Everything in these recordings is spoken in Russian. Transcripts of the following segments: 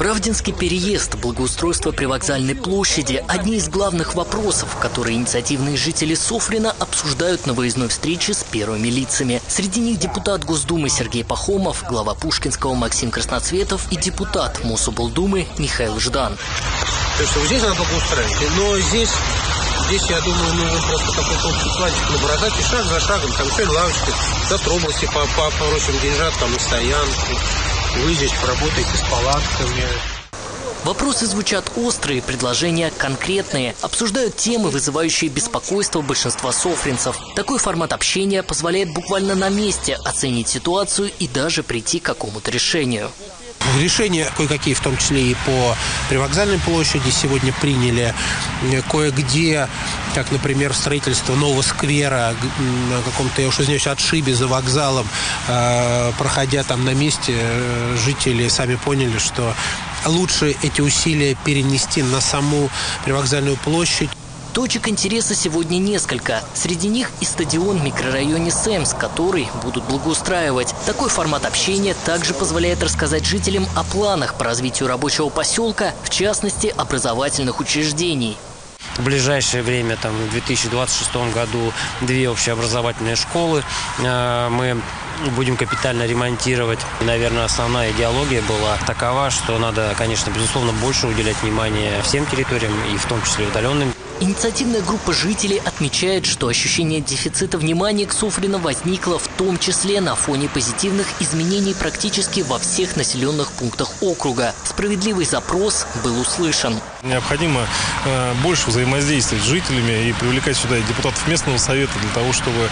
Правдинский переезд, благоустройство привокзальной площади – одни из главных вопросов, которые инициативные жители Софрина обсуждают на выездной встрече с первыми лицами. Среди них депутат Госдумы Сергей Пахомов, глава Пушкинского Максим Красноцветов и депутат Мособлдумы Михаил Ждан. То есть здесь надо благоустраивать, но здесь, я думаю, нужен просто какой-то общий планчик набросать, и шаг за шагом, там все лавочки, затрубности по прочим деньжаткам и стоянки. Вы здесь поработаете с палатками. Вопросы звучат острые, предложения конкретные. Обсуждают темы, вызывающие беспокойство большинства софринцев. Такой формат общения позволяет буквально на месте оценить ситуацию и даже прийти к какому-то решению. Решения кое-какие, в том числе и по привокзальной площади, сегодня приняли. Кое-где, как, например, строительство нового сквера на каком-то, я уж извиняюсь, отшибе за вокзалом, проходя там на месте, жители сами поняли, что лучше эти усилия перенести на саму привокзальную площадь. Точек интереса сегодня несколько. Среди них и стадион в микрорайоне Сэмс, который будут благоустраивать. Такой формат общения также позволяет рассказать жителям о планах по развитию рабочего поселка, в частности, образовательных учреждений. В ближайшее время, в 2026 году, 2 общеобразовательные школы мы будем капитально ремонтировать. И, наверное, основная идеология была такова, что надо, конечно, безусловно, больше уделять внимание всем территориям, и в том числе удаленным. Инициативная группа жителей отмечает, что ощущение дефицита внимания к Софрину возникло в том числе на фоне позитивных изменений практически во всех населенных пунктах округа. Справедливый запрос был услышан. Необходимо больше взаимодействовать с жителями и привлекать сюда депутатов местного совета для того, чтобы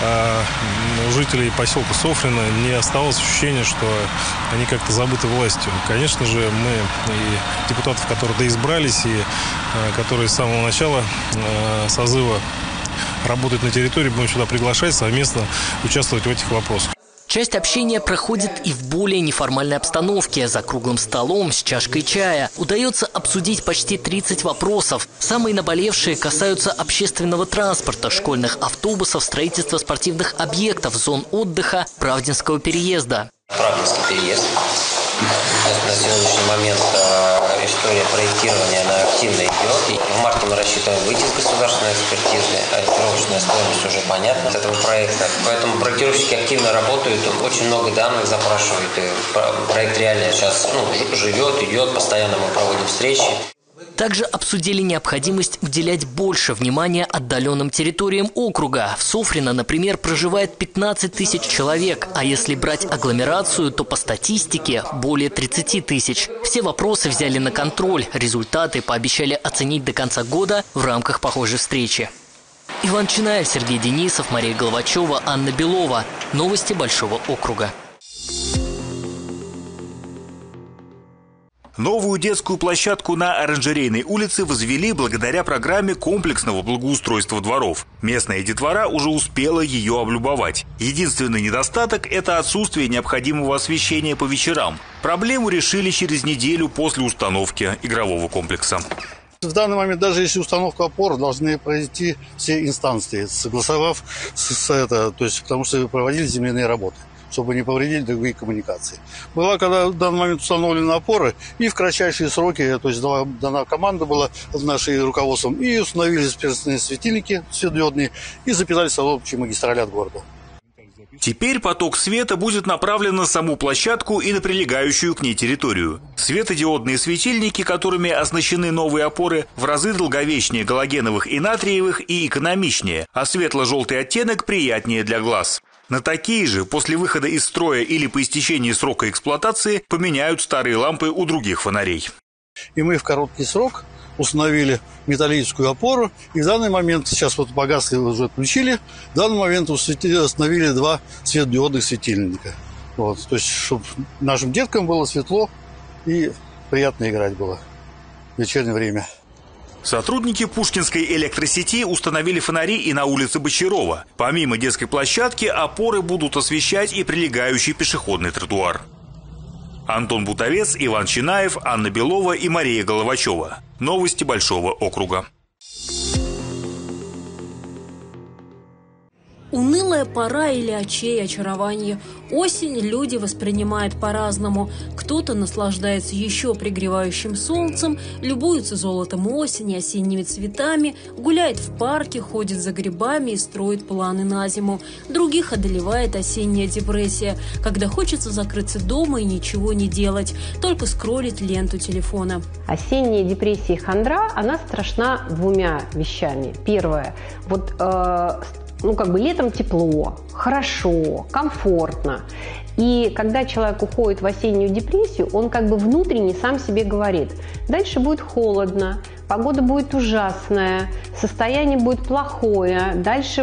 у жителей поселка Софрина не оставалось ощущения, что они как-то забыты властью. Конечно же, мы и депутатов, которые доизбрались, и которые с самого начала созыва работают на территории, будем сюда приглашать, совместно участвовать в этих вопросах. Часть общения проходит и в более неформальной обстановке, за круглым столом, с чашкой чая. Удается обсудить почти 30 вопросов. Самые наболевшие касаются общественного транспорта, школьных автобусов, строительства спортивных объектов, зон отдыха, Правдинского переезда. Правдинский переезд. На сегодняшний момент история проектирования, она активно идет. И в марте мы рассчитываем выйти с государственной экспертизы. Ориентировочная стоимость уже понятна с этого проекта. Поэтому проектировщики активно работают. Очень много данных запрашивают. И проект реально сейчас живет, идет. Постоянно мы проводим встречи. Также обсудили необходимость уделять больше внимания отдаленным территориям округа. В Софрино, например, проживает 15 тысяч человек, а если брать агломерацию, то по статистике более 30 тысяч. Все вопросы взяли на контроль, результаты пообещали оценить до конца года в рамках похожей встречи. Иван Чинаев, Сергей Денисов, Мария Головачева, Анна Белова. Новости Большого округа. Новую детскую площадку на Оранжерейной улице возвели благодаря программе комплексного благоустройства дворов. Местная детвора уже успела ее облюбовать. Единственный недостаток – это отсутствие необходимого освещения по вечерам. Проблему решили через неделю после установки игрового комплекса. В данный момент, даже если установку опор, должны пройти все инстанции, согласовав потому что проводили земляные работы, чтобы не повредили другие коммуникации. Была, когда в данный момент установлены опоры, и в кратчайшие сроки, то есть дана команда была нашим руководством, и установили перстные светильники светодиодные, и запитали общие магистрали от города. Теперь поток света будет направлен на саму площадку и на прилегающую к ней территорию. Светодиодные светильники, которыми оснащены новые опоры, в разы долговечнее галогеновых и натриевых и экономичнее, а светло-желтый оттенок приятнее для глаз. На такие же после выхода из строя или по истечении срока эксплуатации поменяют старые лампы у других фонарей. И мы в короткий срок установили металлическую опору, и в данный момент, сейчас погасли, уже отключили, в данный момент установили 2 светодиодных светильника. То есть, чтобы нашим деткам было светло и приятно играть было в вечернее время. Сотрудники Пушкинской электросети установили фонари и на улице Бочарова. Помимо детской площадки, опоры будут освещать и прилегающий пешеходный тротуар. Антон Бутовец, Иван Чинаев, Анна Белова и Мария Головачева. Новости Большого округа. Унылая пора или очей очарование. Осень люди воспринимают по-разному. Кто-то наслаждается еще пригревающим солнцем, любуется золотом осени, осенними цветами, гуляет в парке, ходит за грибами и строит планы на зиму. Других одолевает осенняя депрессия, когда хочется закрыться дома и ничего не делать, только скроллить ленту телефона. Осенняя депрессия и хандра, она страшна двумя вещами. Первое, летом тепло, хорошо, комфортно. И когда человек уходит в осеннюю депрессию, он внутренне сам себе говорит: дальше будет холодно, погода будет ужасная, состояние будет плохое, дальше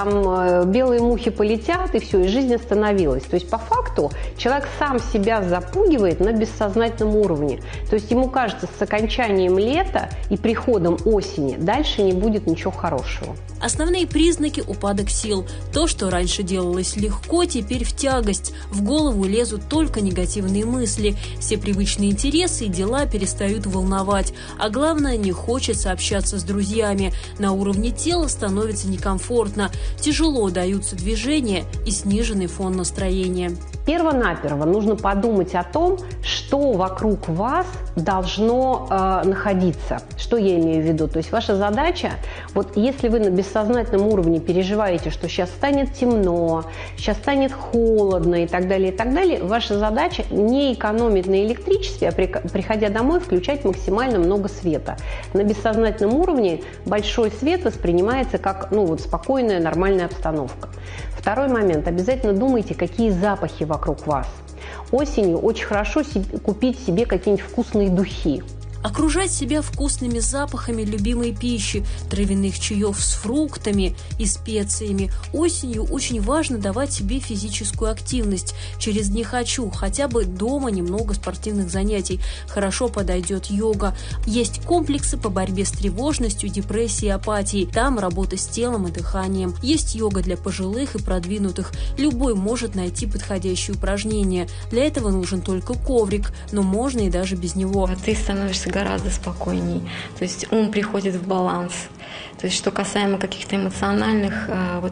белые мухи полетят, и все, и жизнь остановилась. То есть по факту человек сам себя запугивает на бессознательном уровне. То есть ему кажется, с окончанием лета и приходом осени дальше не будет ничего хорошего. Основные признаки – упадок сил. То, что раньше делалось легко, теперь в тягость. В голову лезут только негативные мысли. Все привычные интересы и дела перестают волновать. А главное, не хочется общаться с друзьями. На уровне тела становится некомфортно. Тяжело даются движения и сниженный фон настроения. Перво-наперво нужно подумать о том, что вокруг вас должно находиться. Что я имею в виду? То есть ваша задача, если вы на бессознательном уровне переживаете, что сейчас станет темно, сейчас станет холодно и так далее, ваша задача не экономить на электричестве, а приходя домой, включать максимально много света. На бессознательном уровне большой свет воспринимается как спокойная, нормальная обстановка. Второй момент. Обязательно думайте, какие запахи вокруг вас. Осенью очень хорошо купить себе какие-нибудь вкусные духи. Окружать себя вкусными запахами любимой пищи, травяных чаев с фруктами и специями. Осенью очень важно давать себе физическую активность. Через «не хочу», хотя бы дома немного спортивных занятий. Хорошо подойдет йога. Есть комплексы по борьбе с тревожностью, депрессией и апатией. Там работа с телом и дыханием. Есть йога для пожилых и продвинутых. Любой может найти подходящее упражнение. Для этого нужен только коврик, но можно и даже без него. Ты становишься гораздо спокойней. То есть ум приходит в баланс. То есть что касаемо каких-то эмоциональных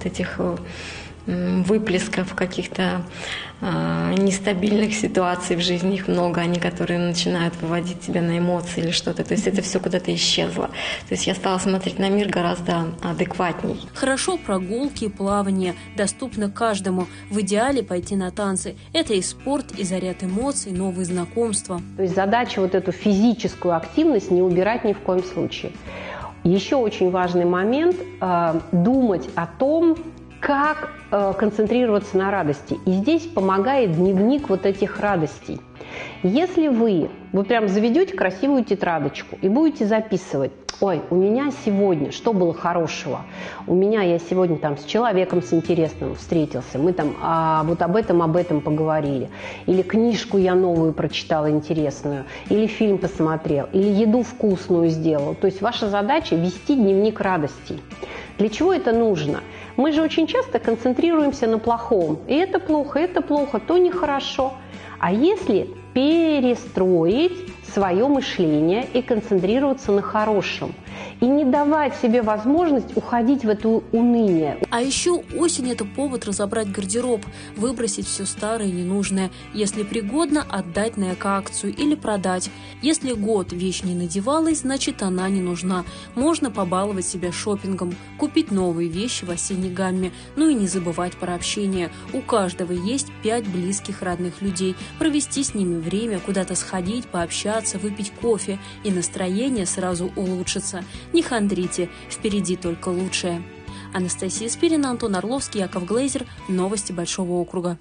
выплесков, каких-то нестабильных ситуаций в жизни, их много, они, которые начинают выводить тебя на эмоции или что-то. То есть это все куда-то исчезло. То есть я стала смотреть на мир гораздо адекватней. Хорошо прогулки и плавание. Доступно каждому. В идеале пойти на танцы. Это и спорт, и заряд эмоций, новые знакомства. То есть задача эту физическую активность не убирать ни в коем случае. Еще очень важный момент – думать о том, как концентрироваться на радости. И здесь помогает дневник этих радостей. Если вы прям заведете красивую тетрадочку и будете записывать: ой, у меня сегодня что было хорошего? Я сегодня с человеком с интересным встретился, мы об этом поговорили. Или книжку я новую прочитала интересную, или фильм посмотрел, или еду вкусную сделал. То есть ваша задача вести дневник радостей. Для чего это нужно? Мы же очень часто концентрируемся на плохом. И это плохо, то нехорошо. А если перестроить свое мышление и концентрироваться на хорошем, и не давать себе возможность уходить в это уныние. А еще осень – это повод разобрать гардероб, выбросить все старое и ненужное. Если пригодно, отдать на экоакцию или продать. Если год вещь не надевалась, значит она не нужна. Можно побаловать себя шопингом, купить новые вещи в осенней гамме. Ну и не забывать про общение. У каждого есть 5 близких родных людей. Провести с ними время, куда-то сходить, пообщаться, выпить кофе. И настроение сразу улучшится. Не хандрите, впереди только лучшее. Анастасия Спирина, Антон Орловский, Яков Глейзер. Новости Большого округа.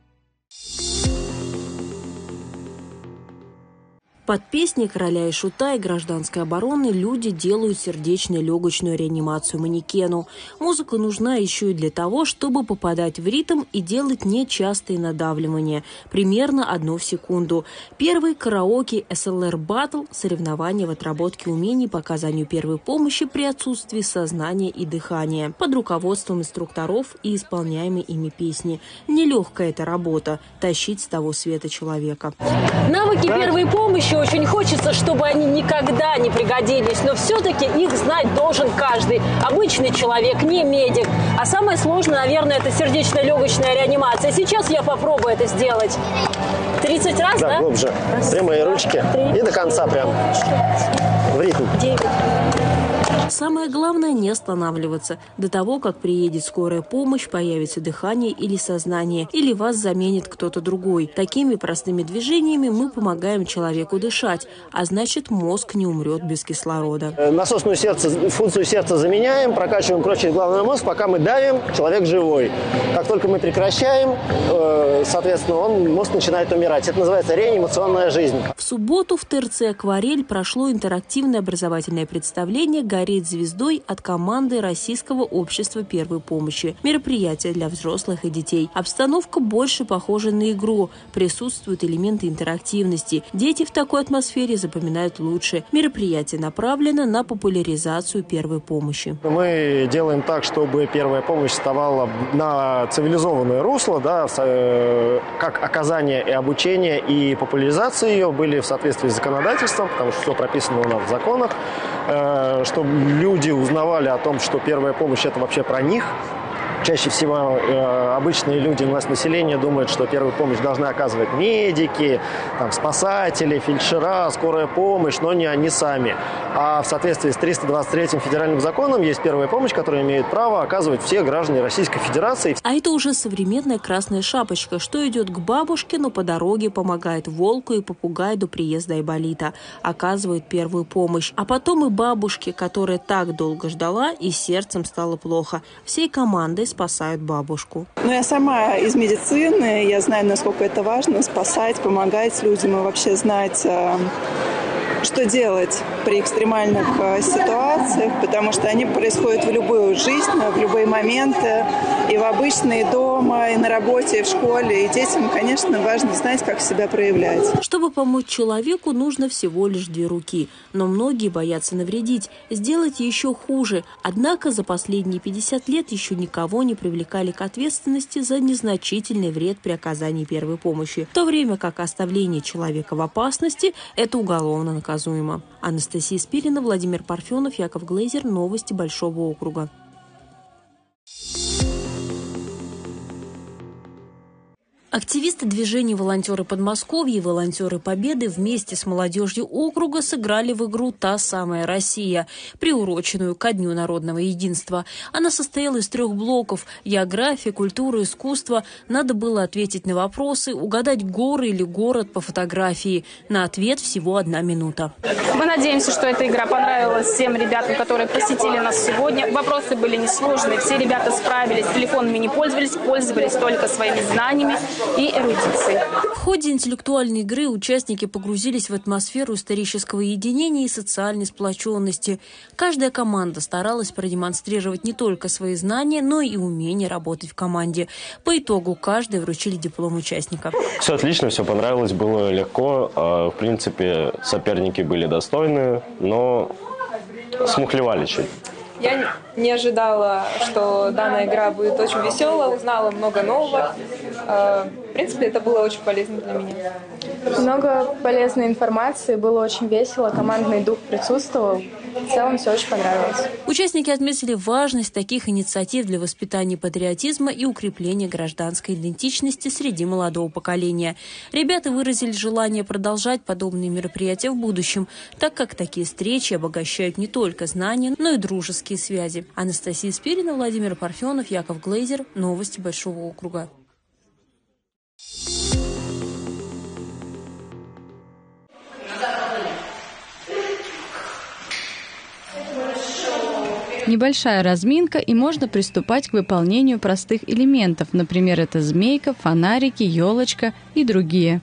Под песни «Короля и Шута» и «Гражданской обороны» люди делают сердечно-легочную реанимацию манекену. Музыка нужна еще и для того, чтобы попадать в ритм и делать нечастые надавливания, примерно 1 секунду. Первый караоке SLR Battle – соревнование в отработке умений по оказанию первой помощи при отсутствии сознания и дыхания, под руководством инструкторов и исполняемой ими песни. Нелегкая эта работа – тащить с того света человека. Навыки первой помощи очень хочется, чтобы они никогда не пригодились, но все-таки их знать должен каждый. Обычный человек, не медик. А самое сложное, наверное, это сердечно-легочная реанимация. Сейчас я попробую это сделать. 30 раз, да? Глубже. Прямые ручки. И до конца прям. В ритм. 9. Самое главное – не останавливаться. До того, как приедет скорая помощь, появится дыхание или сознание, или вас заменит кто-то другой. Такими простыми движениями мы помогаем человеку дышать, а значит, мозг не умрет без кислорода. Насосную функцию сердца заменяем, прокачиваем кровь через головной мозг, пока мы давим, человек живой. Как только мы прекращаем, соответственно, мозг начинает умирать. Это называется реанимационная жизнь. В субботу в ТРЦ «Акварель» прошло интерактивное образовательное представление «Гореть звездой» от команды Российского общества первой помощи. Мероприятие для взрослых и детей. Обстановка больше похожа на игру. Присутствуют элементы интерактивности. Дети в такой атмосфере запоминают лучше. Мероприятие направлено на популяризацию первой помощи. Мы делаем так, чтобы первая помощь вставала на цивилизованное русло, да, как оказание и обучение, и популяризация ее были в соответствии с законодательством, потому что все прописано у нас в законах, чтобы люди узнавали о том, что первая помощь – это вообще про них. Чаще всего обычные люди, у нас население думает, что первую помощь должны оказывать медики, там, спасатели, фельдшера, скорая помощь, но не они сами. А в соответствии с 323-м федеральным законом есть первая помощь, которая имеет право оказывать все граждане Российской Федерации. А это уже современная красная шапочка, что идет к бабушке, но по дороге помогает волку и попугаю до приезда айболита. Оказывает первую помощь. А потом и бабушке, которая так долго ждала и сердцем стало плохо. Всей командой спасают бабушку. Я сама из медицины, я знаю, насколько это важно, спасать, помогать людям и вообще знать, что делать при экстремальных ситуациях, потому что они происходят в любую жизнь, в любые моменты, и в обычной, и дома, и на работе, и в школе. И детям, конечно, важно знать, как себя проявлять. Чтобы помочь человеку, нужно всего лишь 2 руки. Но многие боятся навредить, сделать еще хуже. Однако за последние 50 лет еще никого не привлекали к ответственности за незначительный вред при оказании первой помощи. В то время как оставление человека в опасности – это уголовно наказуемо. Анастасия Спирина, Владимир Парфенов, Яков Глейзер. Новости Большого округа. Активисты движения «Волонтеры Подмосковья» и «Волонтеры Победы» вместе с молодежью округа сыграли в игру «Та самая Россия», приуроченную ко Дню народного единства. Она состояла из 3 блоков – география, культура, искусство. Надо было ответить на вопросы, угадать горы или город по фотографии. На ответ всего 1 минута. Мы надеемся, что эта игра понравилась всем ребятам, которые посетили нас сегодня. Вопросы были несложные, все ребята справились, телефонами не пользовались только своими знаниями и эрудицией. В ходе интеллектуальной игры участники погрузились в атмосферу исторического единения и социальной сплоченности. Каждая команда старалась продемонстрировать не только свои знания, но и умение работать в команде. По итогу каждый вручили диплом участника. Все отлично, все понравилось, было легко. В принципе, соперники были достойны, но смухлевали чуть. Я не ожидала, что данная игра будет очень веселая, узнала много нового. В принципе, это было очень полезно для меня. Много полезной информации, было очень весело, командный дух присутствовал. В целом все очень понравилось. Участники отметили важность таких инициатив для воспитания патриотизма и укрепления гражданской идентичности среди молодого поколения. Ребята выразили желание продолжать подобные мероприятия в будущем, так как такие встречи обогащают не только знания, но и дружеские связи. Анастасия Спирина, Владимир Парфенов, Яков Глейзер. Новости Большого округа. Небольшая разминка, и можно приступать к выполнению простых элементов. Например, это змейка, фонарики, елочка и другие.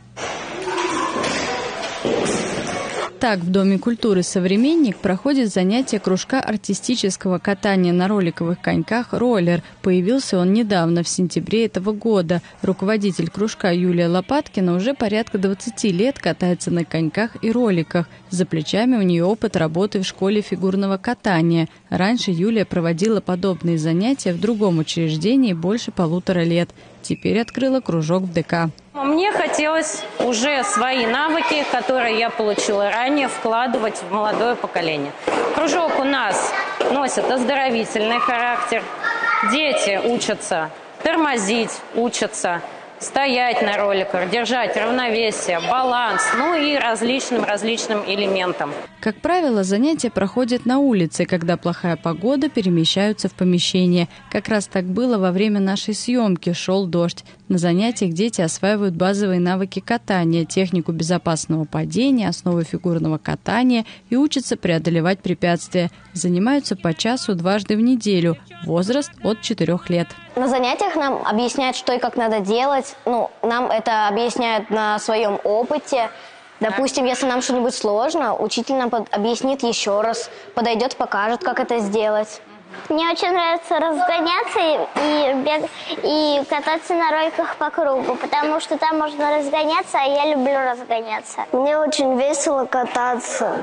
Так, в Доме культуры «Современник» проходит занятие кружка артистического катания на роликовых коньках «Роллер». Появился он недавно, в сентябре этого года. Руководитель кружка Юлия Лопаткина уже порядка 20 лет катается на коньках и роликах. За плечами у нее опыт работы в школе фигурного катания. Раньше Юлия проводила подобные занятия в другом учреждении больше 1,5 лет. Теперь открыла кружок в ДК. Мне хотелось уже свои навыки, которые я получила ранее, вкладывать в молодое поколение. Кружок у нас носит оздоровительный характер. Дети учатся тормозить, учатся стоять на роликах, держать равновесие, баланс, ну и различным элементам. Как правило, занятия проходят на улице, когда плохая погода, перемещаются в помещение. Как раз так было во время нашей съемки, шел дождь. На занятиях дети осваивают базовые навыки катания, технику безопасного падения, основы фигурного катания и учатся преодолевать препятствия. Занимаются по часу дважды в неделю. Возраст от 4 лет. На занятиях нам объясняют, что и как надо делать. Нам это объясняют на своем опыте. Допустим, если нам что-нибудь сложно, учитель нам объяснит еще раз, подойдет, покажет, как это сделать. Мне очень нравится разгоняться и кататься на роликах по кругу, потому что там можно разгоняться, а я люблю разгоняться. Мне очень весело кататься,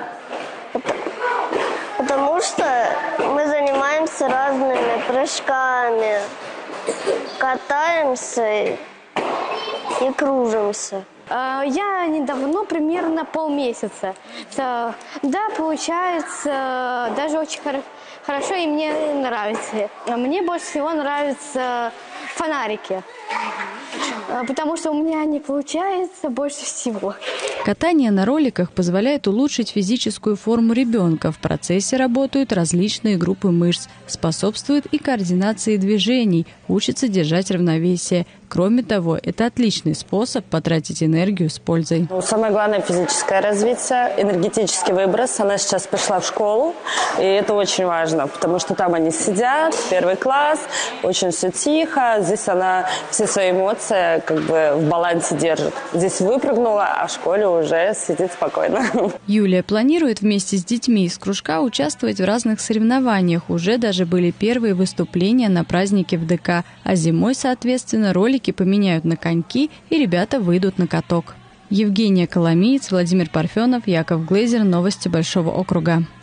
потому что мы занимаемся разными прыжками, катаемся и кружимся. Я недавно, примерно полмесяца. Да, получается, даже очень хорошо, и мне нравится. Мне больше всего нравятся фонарики. Потому что у меня не получается больше всего. Катание на роликах позволяет улучшить физическую форму ребенка. В процессе работают различные группы мышц. Способствует и координации движений, учится держать равновесие. Кроме того, это отличный способ потратить энергию с пользой. Самое главное – физическое развитие, энергетический выброс. Она сейчас пошла в школу, и это очень важно, потому что там они сидят, первый класс, очень все тихо. Здесь она все свои эмоции в балансе держит. Здесь выпрыгнула, а в школе уже сидит спокойно. Юлия планирует вместе с детьми из кружка участвовать в разных соревнованиях. Уже даже были первые выступления на празднике в ДК. А зимой, соответственно, ролики поменяют на коньки, и ребята выйдут на каток. Евгения Коломиец, Владимир Парфенов, Яков Глейзер. Новости Большого округа.